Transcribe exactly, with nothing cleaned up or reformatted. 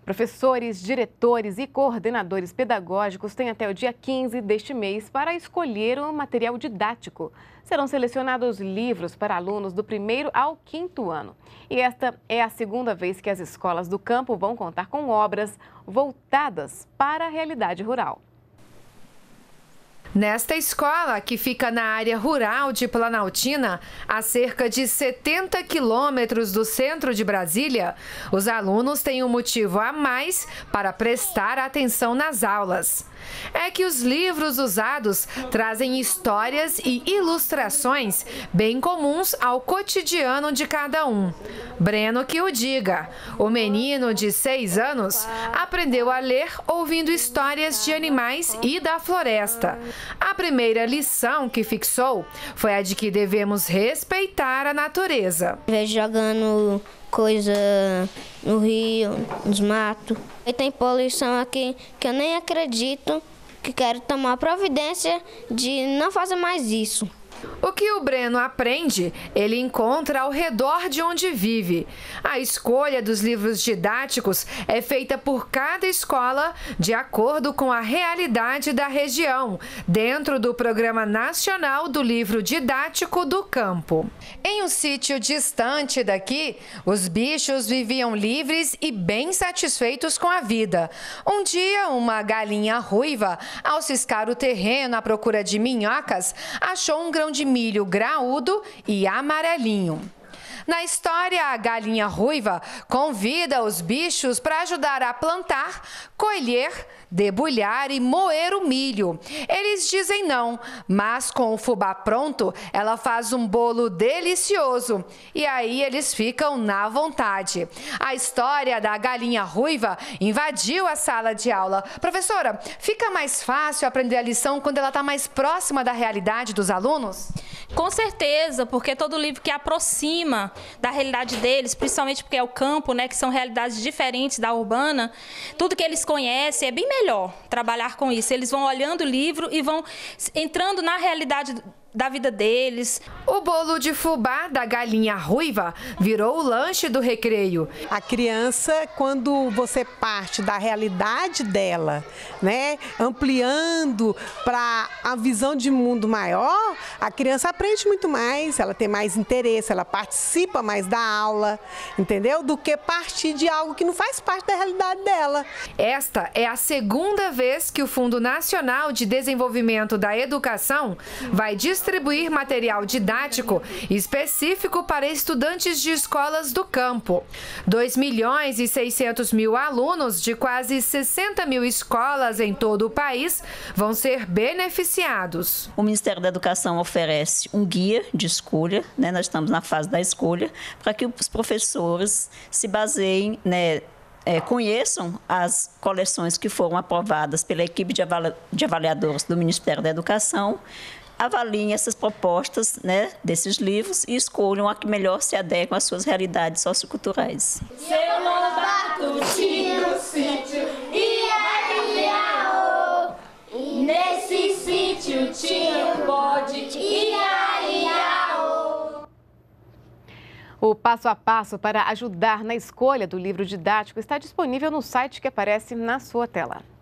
Professores, diretores e coordenadores pedagógicos têm até o dia quinze deste mês para escolher o material didático. Serão selecionados livros para alunos do primeiro ao quinto ano. E esta é a segunda vez que as escolas do campo vão contar com obras voltadas para a realidade rural. Nesta escola, que fica na área rural de Planaltina, a cerca de setenta quilômetros do centro de Brasília, os alunos têm um motivo a mais para prestar atenção nas aulas. É que os livros usados trazem histórias e ilustrações bem comuns ao cotidiano de cada um. Breno que o diga. O menino de seis anos aprendeu a ler ouvindo histórias de animais e da floresta. A primeira lição que fixou foi a de que devemos respeitar a natureza. Vejo jogando coisa no rio, nos matos. E tem poluição aqui que eu nem acredito, que quero tomar providência de não fazer mais isso. O que o Breno aprende, ele encontra ao redor de onde vive. A escolha dos livros didáticos é feita por cada escola de acordo com a realidade da região, dentro do Programa Nacional do Livro Didático do Campo. Em um sítio distante daqui, os bichos viviam livres e bem satisfeitos com a vida. Um dia, uma galinha ruiva, ao ciscar o terreno à procura de minhocas, achou um grão de milho graúdo e amarelinho. Na história, a galinha ruiva convida os bichos para ajudar a plantar, colher, debulhar e moer o milho. Eles dizem não, mas com o fubá pronto, ela faz um bolo delicioso. E aí eles ficam na vontade. A história da galinha ruiva invadiu a sala de aula. Professora, fica mais fácil aprender a lição quando ela está mais próxima da realidade dos alunos? Com certeza, porque todo livro que aproxima da realidade deles, principalmente porque é o campo, né, que são realidades diferentes da urbana, tudo que eles conhecem é bem melhor trabalhar com isso. Eles vão olhando o livro e vão entrando na realidade da vida deles. O bolo de fubá da galinha ruiva virou o lanche do recreio. A criança, quando você parte da realidade dela, né, ampliando para a visão de mundo maior, a criança aprende muito mais, ela tem mais interesse, ela participa mais da aula, entendeu? Do que partir de algo que não faz parte da realidade dela. Esta é a segunda vez que o Fundo Nacional de Desenvolvimento da Educação vai distribuir distribuir material didático específico para estudantes de escolas do campo. dois milhões e seiscentos mil alunos de quase sessenta mil escolas em todo o país vão ser beneficiados. O Ministério da Educação oferece um guia de escolha, né? Nós estamos na fase da escolha, para que os professores se baseiem, né, É, conheçam as coleções que foram aprovadas pela equipe de, avali de avaliadores do Ministério da Educação, avaliem essas propostas, né, desses livros e escolham a que melhor se adequa às suas realidades socioculturais. Seu lobato tinha um sítio, ia, ia, oh. Nesse sítio tinha um bode, ia, ia, oh. O passo a passo para ajudar na escolha do livro didático está disponível no site que aparece na sua tela.